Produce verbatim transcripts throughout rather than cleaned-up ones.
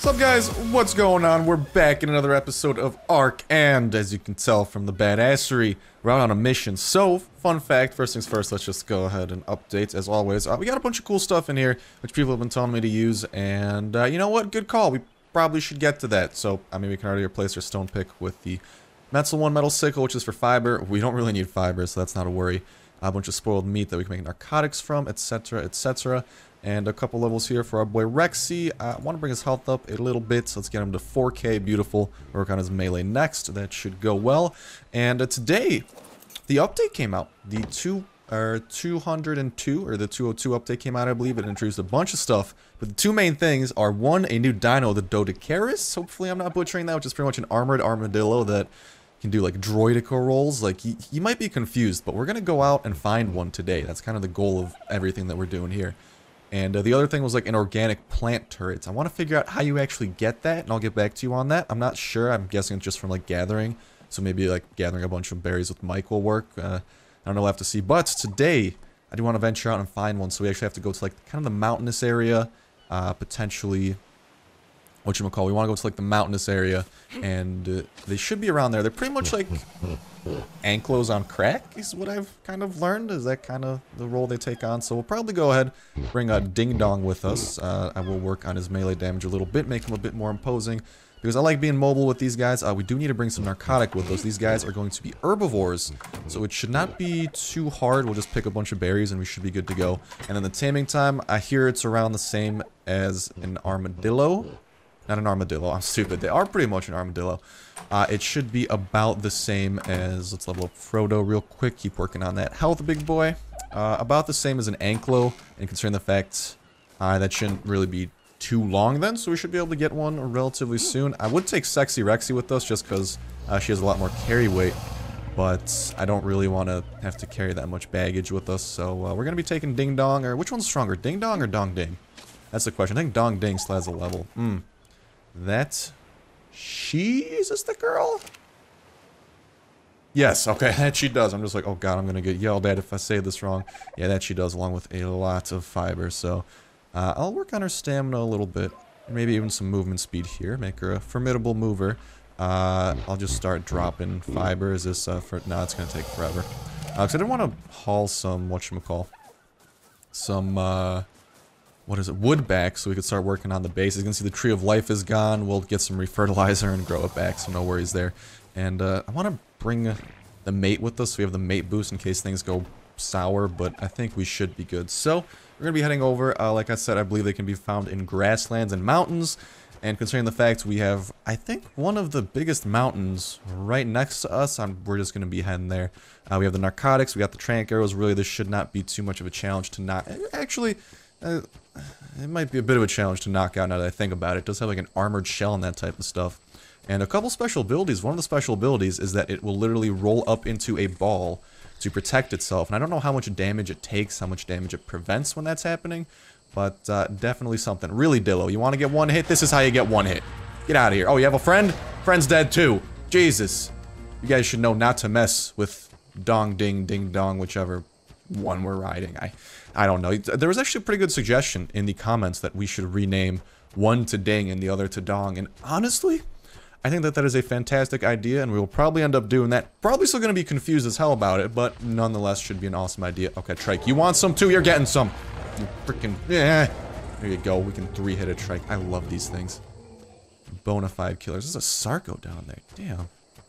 What's up, guys? What's going on? We're back in another episode of Ark, and as you can tell from the badassery, we're out on a mission. So, fun fact, first things first, let's just go ahead and update, as always. Uh, we got a bunch of cool stuff in here, which people have been telling me to use, and uh, you know what? Good call. We probably should get to that. So, I mean, we can already replace our stone pick with the Metal one Metal Sickle, which is for fiber. We don't really need fiber, so that's not a worry. A bunch of spoiled meat that we can make narcotics from, etc, et cetera. And a couple levels here for our boy Rexy. Uh, I want to bring his health up a little bit, so let's get him to four K. Beautiful. Work on his melee next. That should go well. And uh, today, the update came out. The two, or two hundred two, or the two oh two update came out, I believe. It introduced a bunch of stuff. But the two main things are, one, a new dino, the Doedicurus. Hopefully I'm not butchering that, which is pretty much an armored armadillo that can do like droidical rolls. Like, you, you might be confused, but we're going to go out and find one today. That's kind of the goal of everything that we're doing here. And uh, the other thing was like an organic plant turret. I want to figure out how you actually get that, and I'll get back to you on that. I'm not sure. I'm guessing it's just from like gathering. So maybe like gathering a bunch of berries with Mike will work. Uh, I don't know. We'll have to see. But today, I do want to venture out and find one. So we actually have to go to like kind of the mountainous area. Uh, potentially, whatchamacall, we want to go to like the mountainous area. And uh, they should be around there. They're pretty much like anklos on crack is what I've kind of learned. Is that kind of the role they take on? So we'll probably go ahead, bring a Ding Dong with us. Uh, I will work on his melee damage a little bit, make him a bit more imposing. Because I like being mobile with these guys. Uh, we do need to bring some narcotic with us. These guys are going to be herbivores, so it should not be too hard. We'll just pick a bunch of berries and we should be good to go. And then the taming time, I hear it's around the same as an armadillo. Not an armadillo, I'm stupid. They are pretty much an armadillo. Uh, it should be about the same as, let's level up Frodo real quick. Keep working on that health, big boy. Uh, about the same as an anklo, and considering the fact uh, that shouldn't really be too long then, so we should be able to get one relatively soon. I would take Sexy Rexy with us just because uh, she has a lot more carry weight, but I don't really want to have to carry that much baggage with us, so uh, we're going to be taking Ding Dong, or which one's stronger, Ding Dong or Dong Ding? That's the question. I think Dong Ding still has a level. Hmm. That, she, is this the girl? Yes, okay, that she does. I'm just like, oh god, I'm gonna get yelled at if I say this wrong. Yeah, that she does, along with a lot of fiber, so uh, I'll work on her stamina a little bit, maybe even some movement speed here, make her a formidable mover. Uh, I'll just start dropping fiber. Is this, uh, for, no, it's gonna take forever. Uh, cause I didn't want to haul some, whatchamacall, some, uh, what is it, wood back, so we could start working on the base. As you can see, the Tree of Life is gone. We'll get some refertilizer and grow it back, so no worries there. And uh, I want to bring the mate with us, so we have the mate boost in case things go sour, but I think we should be good. So, we're going to be heading over. Uh, like I said, I believe they can be found in grasslands and mountains. And considering the fact we have, I think, one of the biggest mountains right next to us, I'm, we're just going to be heading there. Uh, we have the narcotics, we got the trank arrows. Really, this should not be too much of a challenge to not... Actually... Uh, it might be a bit of a challenge to knock out now that I think about it. It does have like an armored shell and that type of stuff. And a couple special abilities. One of the special abilities is that it will literally roll up into a ball to protect itself. And I don't know how much damage it takes, how much damage it prevents when that's happening. But uh, definitely something. Really, Dillo, you want to get one hit? This is how you get one hit. Get out of here. Oh, you have a friend? Friend's dead too. Jesus. You guys should know not to mess with Dong Ding Ding Dong, whichever one we're riding. I I don't know. There was actually a pretty good suggestion in the comments that we should rename one to Ding and the other to Dong. And honestly, I think that that is a fantastic idea, and we will probably end up doing that. Probably still going to be confused as hell about it, but nonetheless should be an awesome idea. Okay, Trike, you want some too? You're getting some. You freaking, yeah. There you go. We can three-hit a Trike. I love these things. Bonafide killers. There's a Sarco down there. Damn.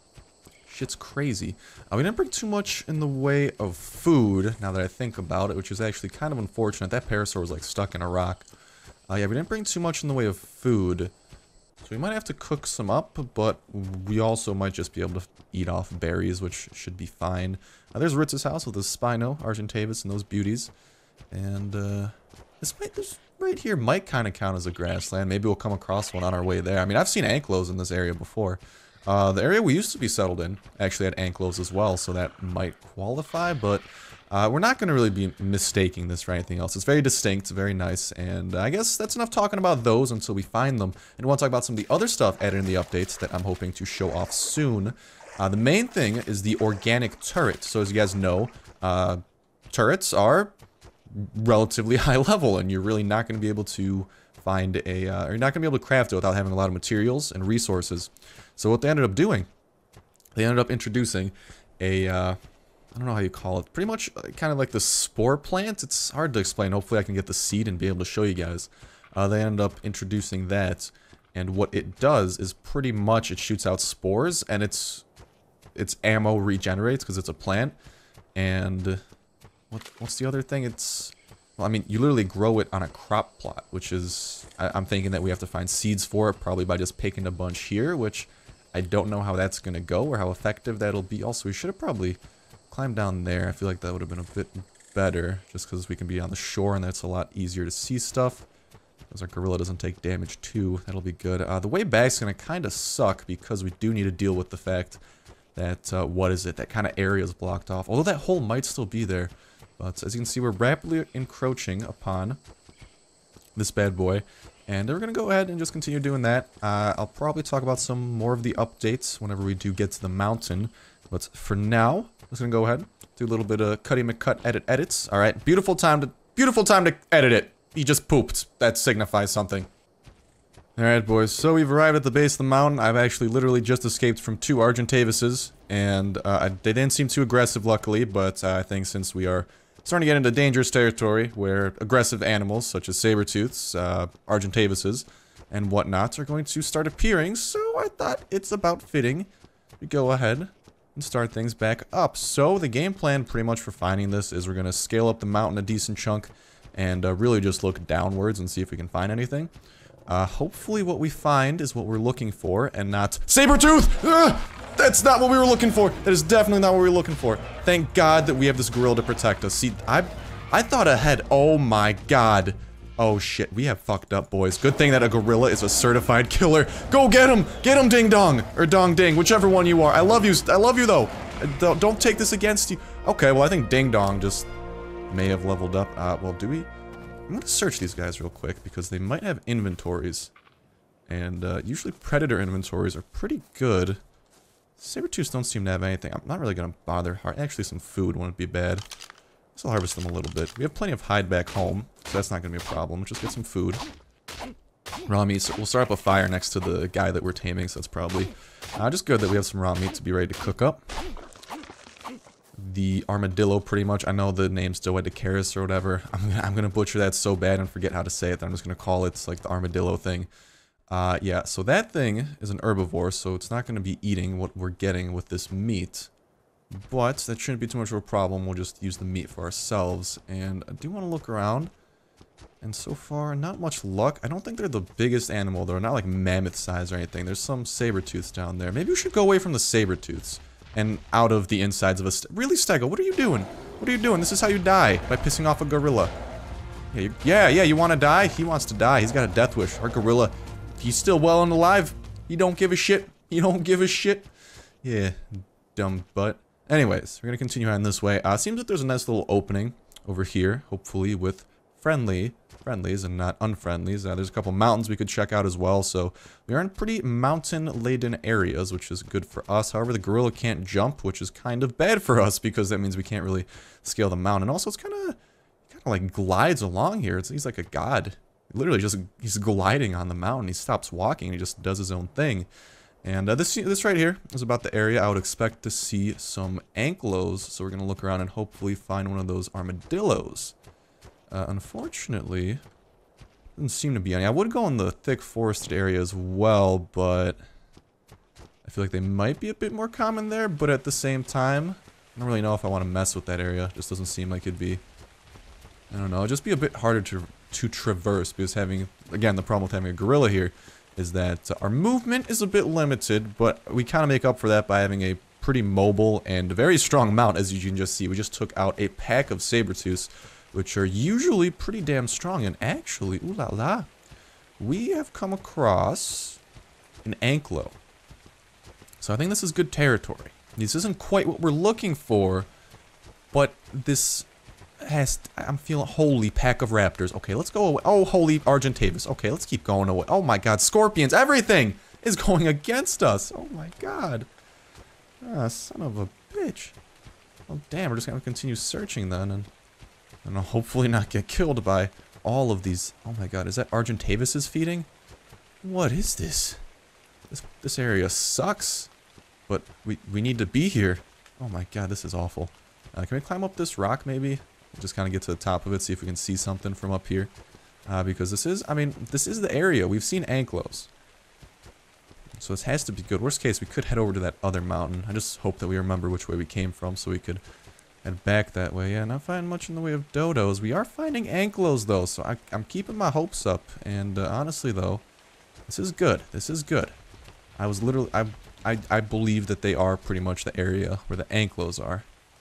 Shit's crazy. Uh, we didn't bring too much in the way of food, now that I think about it, which is actually kind of unfortunate. That parasaur was like stuck in a rock. Uh, yeah, we didn't bring too much in the way of food. So we might have to cook some up, but we also might just be able to eat off berries, which should be fine. Uh, there's Ritz's house with his Spino, Argentavis, and those beauties. And uh, this, might, this right here might kind of count as a grassland. Maybe we'll come across one on our way there. I mean, I've seen anklos in this area before. Uh, the area we used to be settled in actually had anklos as well, so that might qualify, but uh, we're not going to really be mistaking this for anything else. It's very distinct, very nice, and I guess that's enough talking about those until we find them. And I want to talk about some of the other stuff added in the updates that I'm hoping to show off soon. Uh, the main thing is the organic turret. So as you guys know, uh, turrets are relatively high level, and you're really not going to be able to find a, uh, or you're not going to be able to craft it without having a lot of materials and resources. So what they ended up doing, they ended up introducing a, uh, I don't know how you call it, pretty much kind of like the spore plant. It's hard to explain. Hopefully I can get the seed and be able to show you guys. Uh, they ended up introducing that, and what it does is pretty much it shoots out spores, and it's its ammo regenerates because it's a plant. And what, what's the other thing? It's, well, I mean, you literally grow it on a crop plot, which is, I, I'm thinking that we have to find seeds for it, probably by just picking a bunch here, which I don't know how that's going to go or how effective that'll be. Also, we should have probably climbed down there. I feel like that would have been a bit better, just because we can be on the shore, and that's a lot easier to see stuff. As our gorilla doesn't take damage too, that'll be good. Uh, the way back's going to kind of suck, because we do need to deal with the fact that, uh, what is it, that kind of area is blocked off. Although that hole might still be there. But as you can see, we're rapidly encroaching upon this bad boy. And we're going to go ahead and just continue doing that. Uh, I'll probably talk about some more of the updates whenever we do get to the mountain. But for now, I'm just going to go ahead, do a little bit of Cutty McCut edit edits. Alright, beautiful time to, beautiful time to edit it. He just pooped. That signifies something. Alright, boys, so we've arrived at the base of the mountain. I've actually literally just escaped from two Argentavises, and uh, I, they didn't seem too aggressive, luckily, but uh, I think since we are starting to get into dangerous territory where aggressive animals such as saber-tooths, uh, Argentavises, and whatnot are going to start appearing, so I thought it's about fitting we go ahead and start things back up. So the game plan pretty much for finding this is we're going to scale up the mountain a decent chunk and uh, really just look downwards and see if we can find anything. Uh, hopefully what we find is what we're looking for and not saber-tooth! Ugh! That's not what we were looking for! That is definitely not what we were looking for. Thank God that we have this gorilla to protect us. See, I I thought ahead. Oh my God. Oh shit, we have fucked up, boys. Good thing that a gorilla is a certified killer. Go get him! Get him, ding dong! Or dong ding, whichever one you are. I love you, I love you though! Don't, don't take this against you. Okay, well I think ding dong just may have leveled up. Uh, well do we? I'm gonna search these guys real quick because they might have inventories. And uh, usually predator inventories are pretty good. Saber-tooths don't seem to have anything. I'm not really gonna bother. Actually, some food wouldn't be bad. So I'll harvest them a little bit. We have plenty of hide back home, so that's not gonna be a problem. Just get some food. Raw meat. So we'll start up a fire next to the guy that we're taming, so that's probably uh, just good that we have some raw meat to be ready to cook up. The armadillo, pretty much. I know the name's Doedicurus or whatever. I'm gonna, I'm gonna butcher that so bad and forget how to say it that I'm just gonna call it like the armadillo thing. Uh, yeah, so that thing is an herbivore, so it's not gonna be eating what we're getting with this meat. But that shouldn't be too much of a problem. We'll just use the meat for ourselves. And I do want to look around. And so far, not much luck. I don't think they're the biggest animal. They're not like mammoth size or anything. There's some saber-tooths down there. Maybe we should go away from the saber-tooths. And out of the insides of a... St really, Stego? What are you doing? What are you doing? This is how you die. By pissing off a gorilla. Yeah, you, yeah, yeah, you want to die? He wants to die. He's got a death wish. Our gorilla, he's still well and alive. He don't give a shit. He don't give a shit. Yeah, dumb butt. Anyways, we're going to continue on this way. Uh, seems that there's a nice little opening over here, hopefully with friendly friendlies and not unfriendlies. Uh, there's a couple mountains we could check out as well, so we are in pretty mountain-laden areas, which is good for us. However, the gorilla can't jump, which is kind of bad for us because that means we can't really scale the mountain. Also, it's kind of kind of like glides along here. It's, he's like a god. Literally just, he's gliding on the mountain. He stops walking and he just does his own thing. And uh, this this right here is about the area I would expect to see some ankylos. So we're going to look around and hopefully find one of those armadillos. Uh, unfortunately, doesn't seem to be any. I would go in the thick forested area as well, but I feel like they might be a bit more common there. But at the same time, I don't really know if I want to mess with that area. It just doesn't seem like it'd be, I don't know, it'd just be a bit harder to, to traverse because having, again, the problem with having a gorilla here is that our movement is a bit limited, but we kind of make up for that by having a pretty mobile and very strong mount, as you can just see. We just took out a pack of saber-tooths, which are usually pretty damn strong. And actually, ooh la la, we have come across an anklo. So I think this is good territory. This isn't quite what we're looking for, but this has, I'm feeling, holy pack of raptors. Okay, let's go away. Oh, holy Argentavis. Okay, let's keep going away. Oh my god, scorpions, everything is going against us. Oh my god. Ah, son of a bitch. Oh damn, we're just gonna continue searching then and, and hopefully not get killed by all of these. Oh my god, is that Argentavis feeding? What is this? This this area sucks. But we, we need to be here. Oh my god, this is awful. Uh, can we climb up this rock maybe? Just kind of get to the top of it, see if we can see something from up here. Uh, because this is, I mean, this is the area. We've seen ankylos. So this has to be good. Worst case, we could head over to that other mountain. I just hope that we remember which way we came from so we could head back that way. Yeah, not finding much in the way of dodos. We are finding ankylos though, so I, I'm keeping my hopes up. And uh, honestly though, this is good. This is good. I was literally, I, I, I believe that they are pretty much the area where the ankylos are.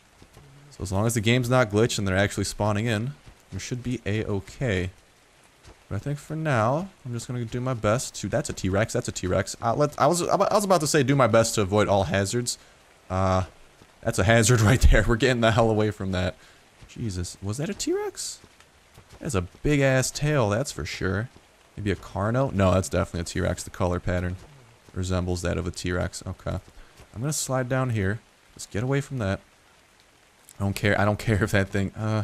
So as long as the game's not glitched and they're actually spawning in, we should be a-okay. But I think for now, I'm just gonna do my best to. That's a T-Rex. That's a T-Rex. Uh, let I was I was about to say do my best to avoid all hazards. Uh, that's a hazard right there. We're getting the hell away from that. Jesus, was that a T-Rex? That's a big ass tail. That's for sure. Maybe a Carno? No, that's definitely a T-Rex. The color pattern resembles that of a T-Rex. Okay, I'm gonna slide down here. Just get away from that. I don't care. I don't care if that thing. Uh,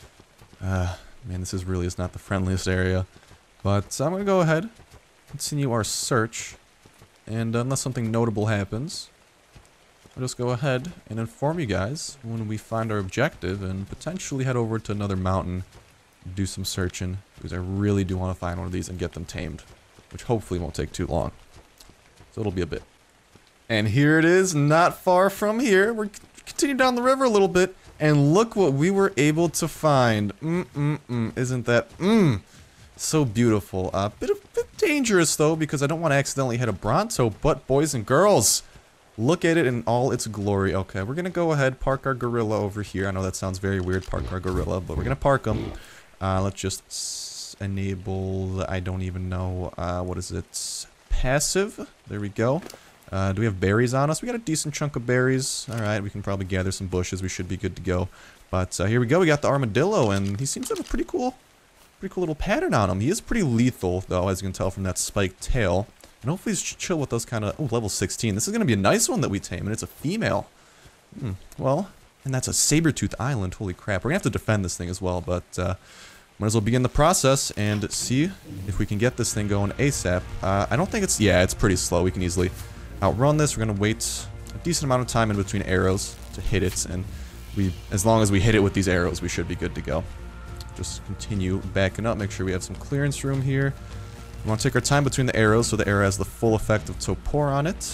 uh. Man, this is really is not the friendliest area. But so I'm going to go ahead, continue our search, and unless something notable happens, I'll just go ahead and inform you guys when we find our objective and potentially head over to another mountain, do some searching, because I really do want to find one of these and get them tamed, which hopefully won't take too long. So it'll be a bit. And here it is, not far from here. We're continuing down the river a little bit. And look what we were able to find. Mm-mm-mm. Isn't that mm, so beautiful? A uh, bit of bit dangerous, though, because I don't want to accidentally hit a Bronto. But, boys and girls, look at it in all its glory. Okay, we're going to go ahead, park our gorilla over here. I know that sounds very weird, park our gorilla, but we're going to park him. Uh, let's just s enable, I don't even know, uh, what is it? Passive. There we go. Uh, do we have berries on us? We got a decent chunk of berries. Alright, we can probably gather some bushes. We should be good to go. But uh, here we go. We got the armadillo, and he seems to have a pretty cool, pretty cool little pattern on him. He is pretty lethal, though, as you can tell from that spiked tail. And hopefully he's chill with those kind of... Oh, level sixteen. This is going to be a nice one that we tame, and it's a female. Hmm, well, and that's a saber-tooth island. Holy crap. We're going to have to defend this thing as well, but... Uh, might as well begin the process and see if we can get this thing going ASAP. Uh, I don't think it's... Yeah, it's pretty slow. We can easily... outrun this. We're gonna wait a decent amount of time in between arrows to hit it, and we, as long as we hit it with these arrows, we should be good to go. Just continue backing up, make sure we have some clearance room here. We want to take our time between the arrows so the arrow has the full effect of Topor on it.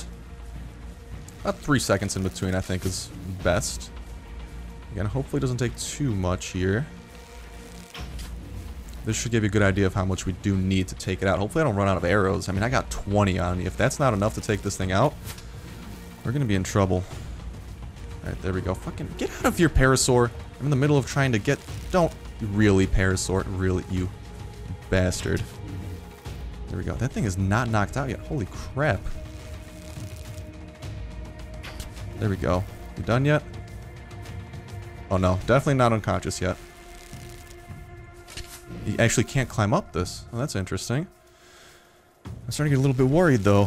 About three seconds in between, I think, is best. Again, hopefully it doesn't take too much here. This should give you a good idea of how much we do need to take it out. Hopefully I don't run out of arrows. I mean, I got twenty on me. If that's not enough to take this thing out, we're going to be in trouble. Alright, there we go. Fucking get out of here, Parasaur. I'm in the middle of trying to get... Don't really, Parasaur. Really, you bastard. There we go. That thing is not knocked out yet. Holy crap. There we go. You done yet? Oh no, definitely not unconscious yet. You actually can't climb up this. Oh, that's interesting. I'm starting to get a little bit worried, though.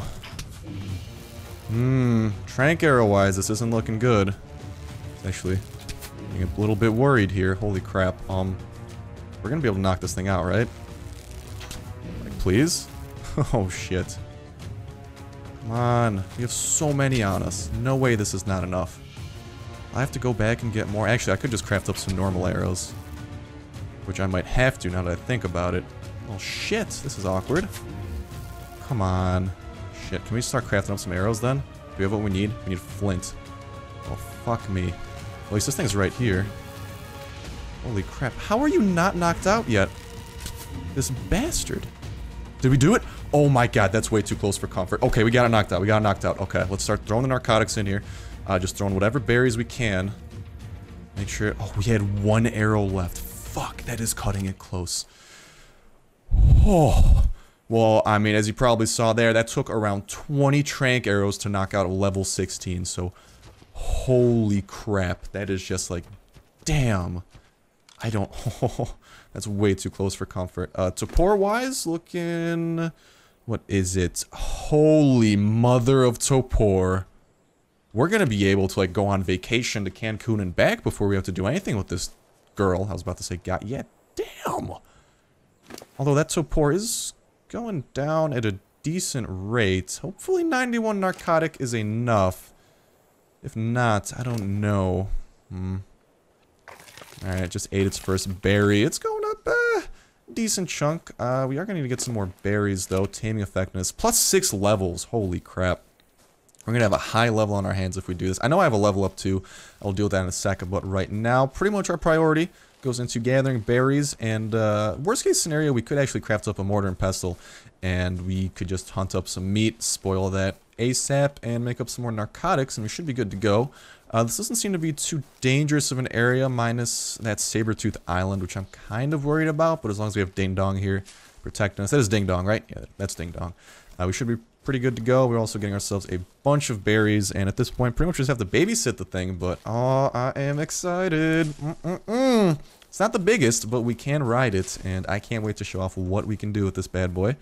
Hmm. Trank arrow-wise, this isn't looking good. Actually, getting a little bit worried here. Holy crap. Um, we're gonna be able to knock this thing out, right? Like, please? Oh, shit. Come on. We have so many on us. No way this is not enough. I have to go back and get more. Actually, I could just craft up some normal arrows. Which I might have to now that I think about it. Oh shit, this is awkward. Come on. Shit, can we start crafting up some arrows then? Do we have what we need? We need flint. Oh fuck me. At least this thing's right here. Holy crap. How are you not knocked out yet? This bastard. Did we do it? Oh my god, that's way too close for comfort. Okay, we got it knocked out. We got it knocked out. Okay, let's start throwing the narcotics in here. Uh, just throwing whatever berries we can. Make sure... Oh, we had one arrow left. Fuck, that is cutting it close. Oh. Well, I mean, as you probably saw there, that took around twenty trank arrows to knock out a level sixteen, so... Holy crap, that is just like... Damn. I don't... Oh, that's way too close for comfort. Uh, Topor-wise, looking... What is it? Holy mother of Topor. We're gonna be able to, like, go on vacation to Cancun and back before we have to do anything with this... girl. I was about to say, God, yeah, damn. Although that Topor is going down at a decent rate. Hopefully ninety-one narcotic is enough. If not, I don't know. Hmm. Alright, just ate its first berry. It's going up a decent chunk. Uh, we are going to need to get some more berries, though. Taming effectiveness. Plus six levels. Holy crap. We're going to have a high level on our hands if we do this. I know I have a level up too. I'll deal with that in a second. But right now, pretty much our priority goes into gathering berries. And uh, worst case scenario, we could actually craft up a mortar and pestle. And we could just hunt up some meat, spoil that ASAP, and make up some more narcotics. And we should be good to go. Uh, this doesn't seem to be too dangerous of an area, minus that Sabertooth Island, which I'm kind of worried about. But as long as we have Ding Dong here protecting us. That is Ding Dong, right? Yeah, that's Ding Dong. Uh, we should be pretty good to go. We're also getting ourselves a bunch of berries. And at this point, pretty much just have to babysit the thing. But, oh, I am excited. Mm-mm-mm. It's not the biggest, but we can ride it. And I can't wait to show off what we can do with this bad boy.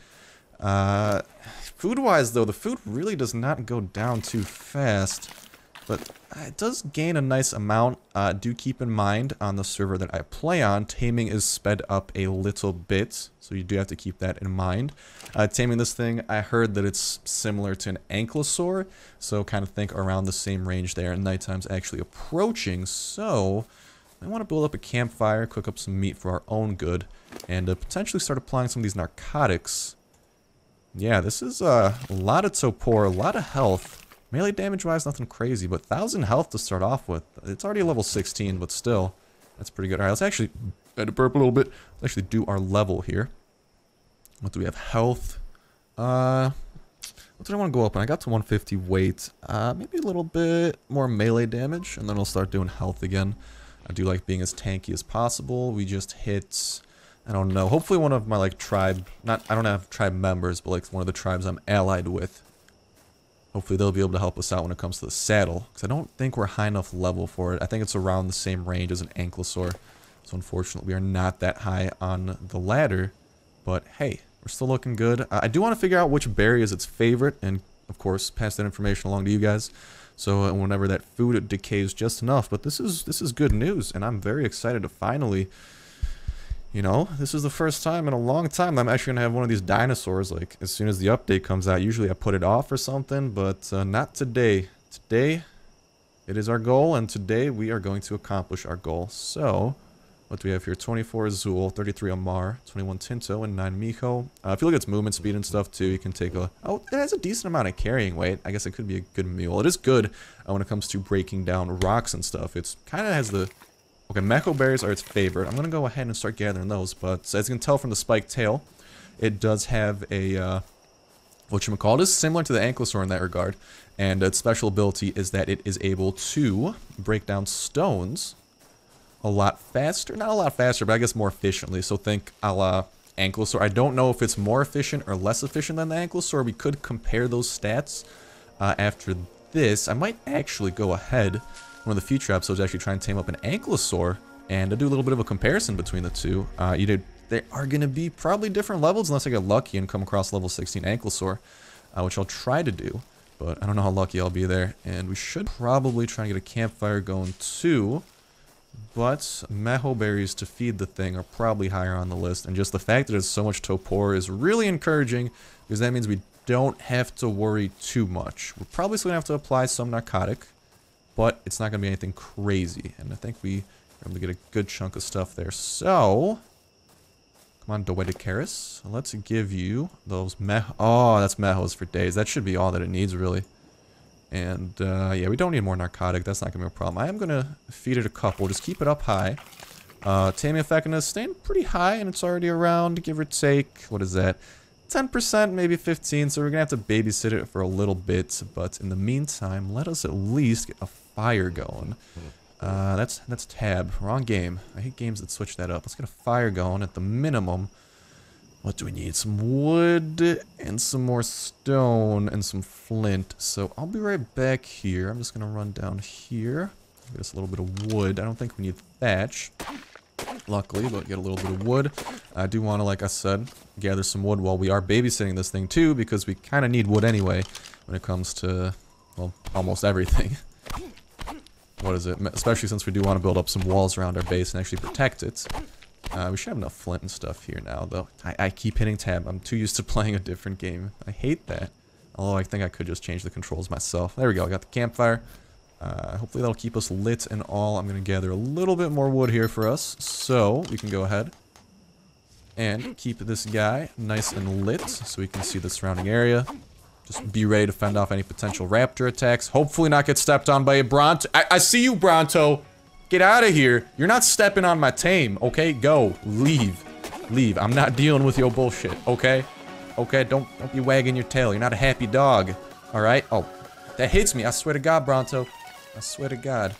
Uh, food-wise, though, the food really does not go down too fast. But it does gain a nice amount. Uh, do keep in mind, on the server that I play on, taming is sped up a little bit. So you do have to keep that in mind. Uh, taming this thing, I heard that it's similar to an ankylosaur. So kind of think around the same range there. And nighttime's actually approaching. So I want to build up a campfire, cook up some meat for our own good. And uh, potentially start applying some of these narcotics. Yeah, this is uh, a lot of Topor, a lot of health. Melee damage-wise, nothing crazy, but one thousand health to start off with. It's already a level sixteen, but still, that's pretty good. Alright, let's actually add a burp a little bit. Let's actually do our level here. What do we have? Health. Uh, what did I want to go up on? I got to one fifty weight. Uh, maybe a little bit more melee damage, and then I'll start doing health again. I do like being as tanky as possible. We just hit... I don't know. Hopefully one of my, like, tribe... Not, I don't have tribe members, but, like, one of the tribes I'm allied with. Hopefully they'll be able to help us out when it comes to the saddle. Because I don't think we're high enough level for it. I think it's around the same range as an ankylosaur. So unfortunately we are not that high on the ladder. But hey, we're still looking good. Uh, I do want to figure out which berry is its favorite. And of course pass that information along to you guys. So uh, whenever that food decays just enough. But this is, this is good news. And I'm very excited to finally... You know, this is the first time in a long time I'm actually going to have one of these dinosaurs, like, as soon as the update comes out. Usually I put it off or something, but uh, not today. Today, it is our goal, and today we are going to accomplish our goal. So, what do we have here? twenty-four Azul, thirty-three Amar, twenty-one Tinto, and nine Miho. Uh, if you look at its movement speed and stuff, too, you can take a... Oh, it has a decent amount of carrying weight. I guess it could be a good mule. It is good uh, when it comes to breaking down rocks and stuff. It's kind of has the... Okay, Mako berries are its favorite. I'm going to go ahead and start gathering those, but as you can tell from the spiked tail, it does have a, uh, whatchamacallit, it is similar to the ankylosaur in that regard, and its special ability is that it is able to break down stones a lot faster. Not a lot faster, but I guess more efficiently, so think a la ankylosaur. I don't know if it's more efficient or less efficient than the ankylosaur. We could compare those stats uh, after this. I might actually go ahead... One of the future episodes actually try and tame up an ankylosaur and do a little bit of a comparison between the two. Uh, you know, they are going to be probably different levels unless I get lucky and come across level sixteen ankylosaur, uh, which I'll try to do, but I don't know how lucky I'll be there. And we should probably try and get a campfire going too, but Maho berries to feed the thing are probably higher on the list, and just the fact that there's so much Topor is really encouraging because that means we don't have to worry too much. We're probably still going to have to apply some narcotic, but it's not going to be anything crazy. And I think we are able to get a good chunk of stuff there. So, come on, Doedicurus. Let's give you those meh. Oh, that's mehos for days. That should be all that it needs, really. And, uh, yeah, we don't need more narcotic. That's not going to be a problem. I am going to feed it a couple. Just keep it up high. Uh, taming effectiveness staying pretty high, and it's already around, give or take, what is that? ten percent, maybe fifteen, so we're going to have to babysit it for a little bit. But in the meantime, let us at least get a fire going. Uh, that's that's tab. Wrong game. I hate games that switch that up. Let's get a fire going at the minimum. What do we need? Some wood and some more stone and some flint. So I'll be right back here. I'm just going to run down here. Get us a little bit of wood. I don't think we need thatch. Luckily, but get a little bit of wood. I do want to, like I said, gather some wood while we are babysitting this thing too, because we kind of need wood anyway when it comes to, well, almost everything. What is it? Especially since we do want to build up some walls around our base and actually protect it. Uh, we should have enough flint and stuff here now, though. I, I keep hitting tab. I'm too used to playing a different game. I hate that. Although I think I could just change the controls myself. There we go. I got the campfire. Uh, hopefully that'll keep us lit and all. I'm going to gather a little bit more wood here for us. So we can go ahead and keep this guy nice and lit so we can see the surrounding area. Just be ready to fend off any potential raptor attacks. Hopefully not get stepped on by a Bronto. I, I see you, Bronto. Get out of here. You're not stepping on my tame, okay? Go. Leave. Leave. I'm not dealing with your bullshit, okay? Okay, don't, don't be wagging your tail. You're not a happy dog, alright? Oh, that hits me. I swear to God, Bronto. I swear to God.